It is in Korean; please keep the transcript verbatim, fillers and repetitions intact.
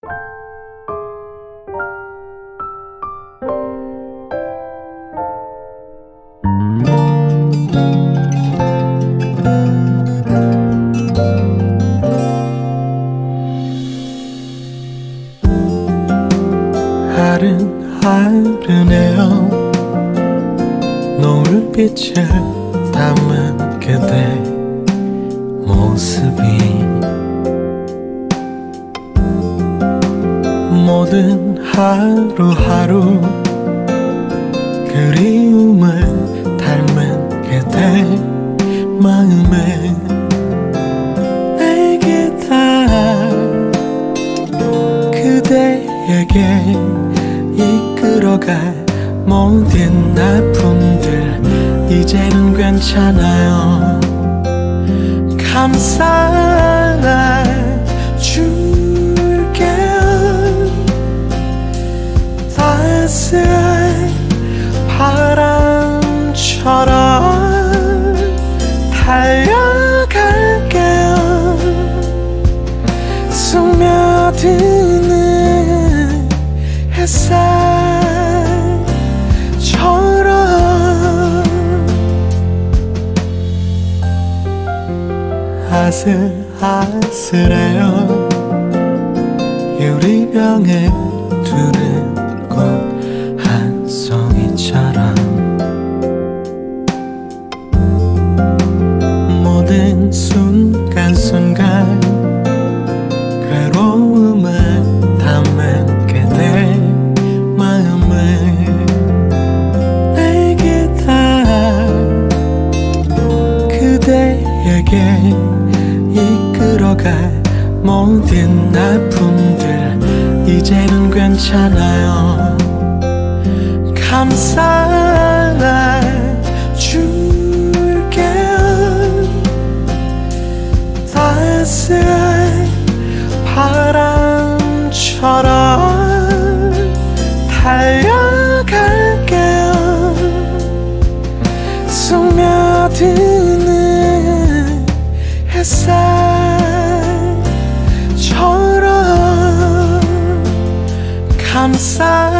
아른아른해요. 노을빛을 담은 그대 모습이 모든 하루하루 그리움을 닮은 그대 마음에 내게 다 그대에게 이끌어갈 모든 아픔들 이제는 괜찮아요. 감싸줄게요. 따스한 바람처럼 달려갈게요. 스며드는 햇살처럼 아슬아슬해요. 유리병에 두른 꽃 한 송이처럼 모든 순간순간 괴로움을 담은 그대 마음을 내게 다 그대에게 이끌어갈 모든 아픔들 이제는 괜찮아요. 감싸줄게요. 따스한 바람처럼 달려갈게요. 스며드는 햇살처럼 감싸